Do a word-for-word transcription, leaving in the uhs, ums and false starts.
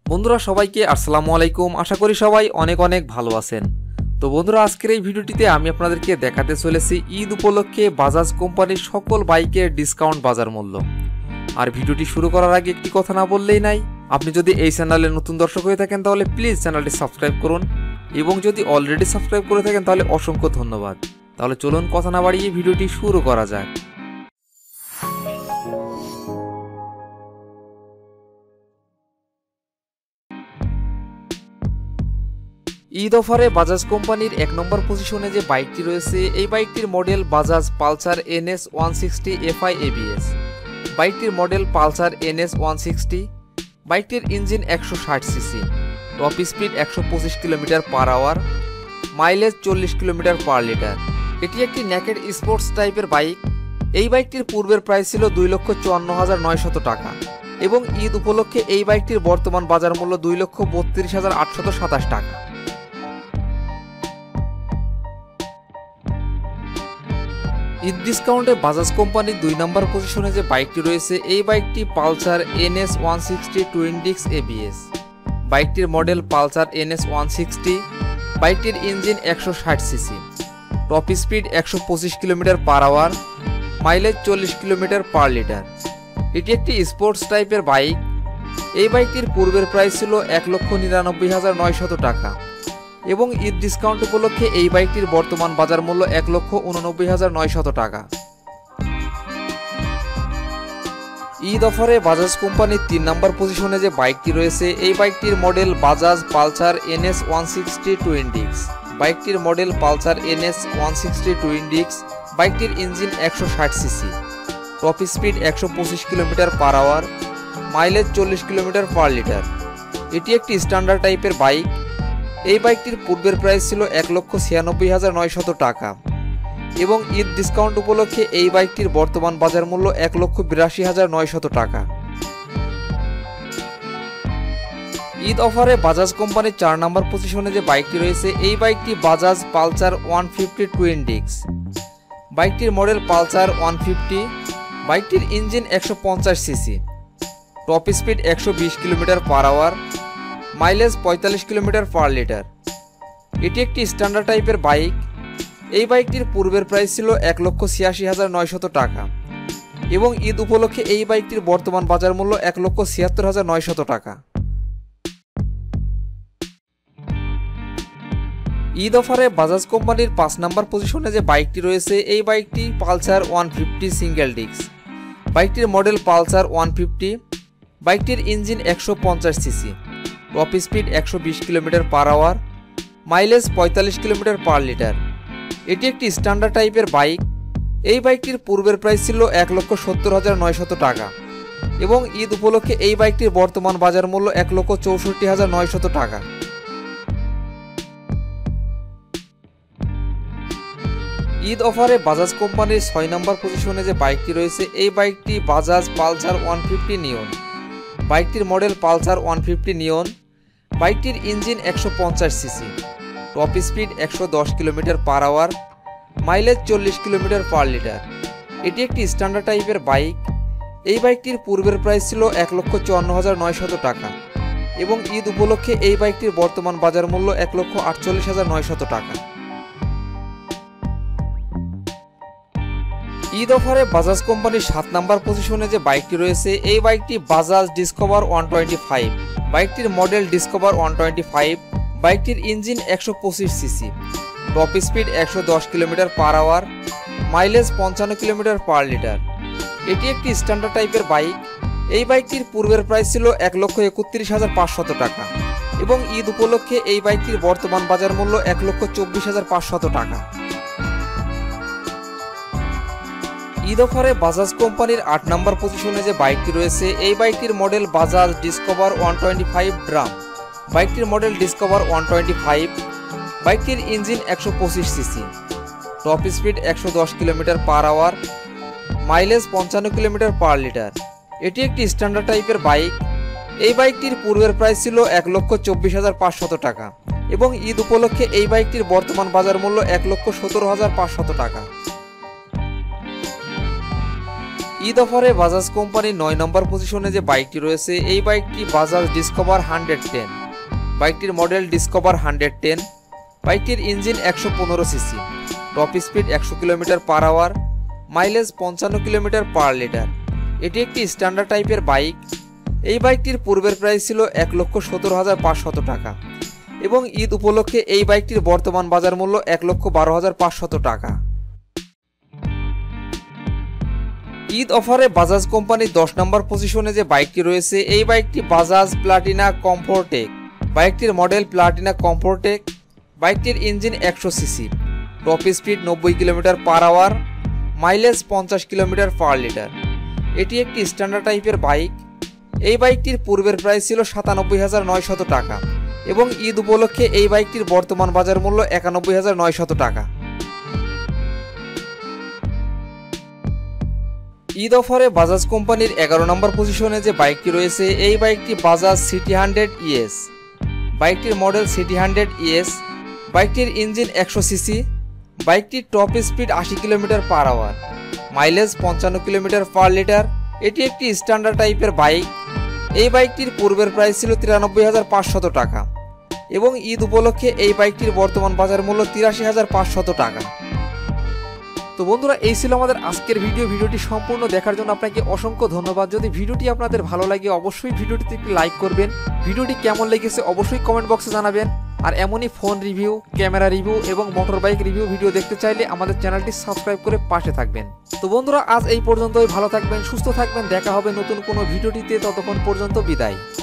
বন্ধুরা সবাইকে আসসালামু আলাইকুম। আশা করি সবাই অনেক অনেক ভালো আছেন। তো বন্ধুরা আজকের এই ভিডিওটিতে আমি আপনাদেরকে দেখাতে চলেছি ঈদ উপলক্ষে বাজাজ কোম্পানির সকল বাইকের ডিসকাউন্ট বাজার মূল্য। আর ভিডিওটি শুরু করার আগে একটি কথা না বললেই নাই, আপনি যদি এই চ্যানেলের নতুন দর্শক হয়ে থাকেন তাহলে প্লিজ চ্যানেলটি সাবস্ক্রাইব করুন, এবং যদি অলরেডি সাবস্ক্রাইব করে থাকেন তাহলে অসংখ্য ধন্যবাদ। তাহলে চলুন কথা না বাড়িয়ে ভিডিওটি শুরু করা যাক। ঈদ অফারে বাজাজ কোম্পানির এক নম্বর পজিশনে যে বাইকটি রয়েছে, এই বাইকটির model Bajaj Pulsar NS one sixty FI ABS. বাইকটির model Pulsar NS one sixty. বাইকটির ইঞ্জিন একশো ষাট সিসি, টপ স্পিড একশো পঁচিশ কিলোমিটার পার আওয়ার, মাইলেজ চল্লিশ কিলোমিটার পার লিটার। এটি একটি নেকেড স্পোর্টস টাইপের বাইক। এই বাইকটির পূর্বের প্রাইস ছিল দুই লক্ষ চুয়ান্ন হাজার নয়শত টাকা, এবং ঈদ উপলক্ষে এই বাইকটির বর্তমান বাজার মূল্য দুই লক্ষ বত্রিশ হাজার আটশত সাতাশ টাকা। ঈদ ডিসকাউন্টে বাজাজ কোম্পানির দুই নম্বর পজিশনে যে বাইকটি রয়েছে, এই বাইকটি Pulsar NS one sixty twin disc ABS. বাইকটির model Pulsar NS one sixty. বাইকটির ইঞ্জিন একশো ষাট সিসি, টপ স্পিড একশো পঁচিশ কিলোমিটার পার আওয়ার, মাইলেজ চল্লিশ কিলোমিটার পার লিটার। এটি একটি স্পোর্টস টাইপের বাইক। এই বাইকটির পূর্বের প্রাইস ছিল এক লক্ষ নিরানব্বই হাজার নয়শত টাকা, এবং ঈদ ডিসকাউন্ট উপলক্ষে এই বাইকটির বর্তমান বাজার মূল্য এক লক্ষ উননব্বই হাজার নয়শত টাকা। ঈদ অফারে বাজাজ কোম্পানির তিন নম্বর পজিশনে যে বাইকটি রয়েছে, এই বাইকটির model Bajaj Pulsar NS one sixty twin disc. বাইকটির model Pulsar NS one sixty twin disc. বাইকটির ইঞ্জিন একশো ষাট সিসি, টপ স্পিড একশো পঁচিশ কিলোমিটার পার আওয়ার, মাইলেজ চল্লিশ কিলোমিটার পার লিটার। এটি একটি স্ট্যান্ডার্ড টাইপের বাইক। এই বাইকটির পূর্বের প্রাইস ছিল এক লক্ষ ছিয়ানব্বই হাজার নয়শত টাকা, এবং ঈদ ডিসকাউন্ট উপলক্ষে এই বাইকটির বর্তমান বাজার মূল্য এক লক্ষ বিরাশি হাজার নয়শত টাকা। ঈদ অফারে বাজাজ কোম্পানির চার নম্বর পজিশনে যে বাইকটি রয়েছে, এই বাইকটি Bajaj Pulsar one fifty twin disc. বাইকটির মডেল পালসার ওয়ান ফিফটি। বাইকটির ইঞ্জিন একশো পঞ্চাশ সিসি, টপ স্পিড একশো বিশ কিলোমিটার পার আওয়ার, মাইলেজ পঁয়তাল্লিশ কিলোমিটার পার লিটার। এটি একটি স্ট্যান্ডার্ড টাইপের বাইক। এই বাইকটির পূর্বের প্রাইস ছিল এক লক্ষ ছিয়াশি হাজার নয়শত টাকা, এবং ঈদ উপলক্ষে এই বাইকটির বর্তমান বাজার মূল্য এক লক্ষ ছিয়াত্তর হাজার নয়শত টাকা। ঈদ অফারে বাজাজ কোম্পানির পাঁচ নম্বর পজিশনে যে বাইকটি রয়েছে, এই বাইকটি Pulsar one fifty single disc. বাইকটির মডেল পালসার ওয়ান ফিফটি। বাইকটির ইঞ্জিন একশো পঞ্চাশ সিসি, টপ স্পিড একশো বিশ কিলোমিটার পার আওয়ার, মাইলেজ পঁয়তাল্লিশ কিলোমিটার পার লিটার। এটি একটি স্ট্যান্ডার্ড টাইপের বাইক। এই বাইকটির পূর্বের প্রাইস ছিল এক লক্ষ সত্তর হাজার নয়শত টাকা, এবং ঈদ উপলক্ষে এই বাইকটির বর্তমান বাজার মূল্য এক লক্ষ চৌষট্টি হাজার নয়শত টাকা। ঈদ অফারে বাজাজ কোম্পানির ছয় নম্বর পজিশনে যে বাইকটি রয়েছে, এই বাইকটি Bajaj Pulsar one fifty neon. বাইকটির model Pulsar one fifty neon. বাইকটির ইঞ্জিন একশো পঞ্চাশ সিসি, টপ স্পিড একশো দশ কিলোমিটার পার আওয়ার, মাইলেজ চল্লিশ কিলোমিটার পার লিটার। এটি একটি স্ট্যান্ডার্ড টাইপের বাইক। এই বাইকটির পূর্বের প্রাইস ছিল এক লক্ষ চুয়ান্ন হাজার নয়শত টাকা, এবং ঈদ উপলক্ষে এই বাইকটির বর্তমান বাজার মূল্য এক লক্ষ আটচল্লিশ হাজার নয়শত টাকা। ঈদ অফারে বাজাজ কোম্পানির সাত নম্বর পজিশনে যে বাইকটি রয়েছে, এই বাইকটি Bajaj Discover one twenty five. বাইকটির model Discover one twenty five. বাইকটির ইঞ্জিন একশো পঁচিশ সিসি, টপ স্পিড একশো দশ কিলোমিটার পার আওয়ার, মাইলেজ পঞ্চান্ন কিলোমিটার পার লিটার। এটি একটি স্ট্যান্ডার্ড টাইপের বাইক। এই বাইকটির পূর্বের প্রাইস ছিল এক লক্ষ একত্রিশ হাজার পাঁচশত টাকা, এবং ঈদ উপলক্ষে এই বাইকটির বর্তমান বাজার মূল্য এক লক্ষ চব্বিশ হাজার পাঁচশত টাকা। ঈদ অফারে বাজাজ কোম্পানির আট নম্বর পজিশনে যে বাইকটি রয়েছে, এই বাইকটির model Bajaj Discover one twenty five drum. বাইকটির model Discover one twenty five. বাইকটির ইঞ্জিন একশো পঁচিশ সিসি, টপ স্পিড একশো দশ কিলোমিটার পার আওয়ার, মাইলেজ পঞ্চান্ন কিলোমিটার পার লিটার। এটি একটি স্ট্যান্ডার্ড টাইপের বাইক। এই বাইকটির পূর্বের প্রাইস ছিল এক লক্ষ চব্বিশ হাজার পাঁচশত টাকা, এবং ঈদ উপলক্ষে এই বাইকটির বর্তমান বাজার মূল্য এক লক্ষ সতেরো হাজার পাঁচশত টাকা। ঈদ অফারে বাজাজ কোম্পানির নয় নম্বর পজিশনে যে বাইকটি রয়েছে এই বাইকটি বাজাজ ডিসকভার হান্ড্রেড টেন। বাইকটির মডেল ডিসকভার হান্ড্রেড টেন। বাইকটির ইঞ্জিন একশো পনেরো সিসি, টপ স্পিড একশো কিলোমিটার পার আওয়ার, মাইলেজ পঞ্চান্ন কিলোমিটার পার লিটার। এটি একটি স্ট্যান্ডার্ড টাইপের বাইক। এই বাইকটির পূর্বের প্রাইস ছিল এক লক্ষ সতেরো হাজার পাঁচশত টাকা এবং ঈদ উপলক্ষে এই বাইকটির বর্তমান বাজার মূল্য এক লক্ষ বারো হাজার পাঁচশত টাকা। ঈদ অফারে বাজাজ কোম্পানির দশ নম্বর পজিশনে যে বাইকটি রয়েছে এই বাইকটি বাজাজ প্লাটিনা কমফোর্টেক। বাইকটির মডেল প্লাটিনা কমফোর্টেক। বাইকটির ইঞ্জিন একশো সিসি, টপ স্পিড নব্বই কিলোমিটার পার আওয়ার, মাইলেজ পঞ্চাশ কিলোমিটার পার লিটার। এটি একটি স্ট্যান্ডার্ড টাইপের বাইক। এই বাইকটির পূর্বের প্রাইস ছিল সাতানব্বই হাজার নয়শত টাকা এবং ঈদ উপলক্ষে এই বাইকটির বর্তমান বাজার মূল্য একানব্বই হাজার নয়শত টাকা। ঈদ অফারে বাজাজ কোম্পানির এগারো নম্বর পজিশনে যে বাইকটি রয়েছে এই বাইকটি বাজাজ সিটি হান্ড্রেড ইএস। বাইকটির মডেল সিটি হান্ড্রেড ইএস। বাইকটির ইঞ্জিন একশো সিসি। বাইকটির টপ স্পিড আশি কিলোমিটার পার আওয়ার, মাইলেজ পঞ্চান্ন কিলোমিটার পার লিটার। এটি একটি স্ট্যান্ডার্ড টাইপের বাইক। এই বাইকটির পূর্বের প্রাইস ছিল তিরানব্বই হাজার পাঁচশত টাকা এবং ঈদ উপলক্ষে এই বাইকটির বর্তমান বাজার মূল্য তিরাশি হাজার পাঁচশত টাকা। তো বন্ধুরা, এই ছিল আমাদের আজকের ভিডিও। ভিডিওটি সম্পূর্ণ দেখার জন্য আপনাকে অসংখ্য ধন্যবাদ। যদি ভিডিওটি আপনাদের ভালো লাগে অবশ্যই ভিডিওটিতে একটি লাইক করবেন। ভিডিওটি কেমন লেগেছে অবশ্যই কমেন্ট বক্সে জানাবেন। আর এমনই ফোন রিভিউ, ক্যামেরা রিভিউ এবং মোটর বাইক রিভিউ ভিডিও দেখতে চাইলে আমাদের চ্যানেলটি সাবস্ক্রাইব করে পাশে থাকবেন। তো বন্ধুরা, আজ এই পর্যন্তই। ভালো থাকবেন, সুস্থ থাকবেন। দেখা হবে নতুন কোনো ভিডিওটিতে। ততক্ষণ পর্যন্ত বিদায়।